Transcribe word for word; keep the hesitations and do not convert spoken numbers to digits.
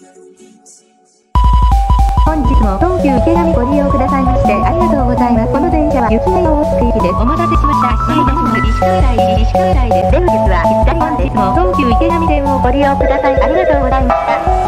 本日も東急池上ご利用くださいましてありがとうございます。この電車は雪が大月行きです。お待たせしました。はい、まもなく石川台、石川台です。出口は左側です。本日も東急池上線をご利用ください。ありがとうございました。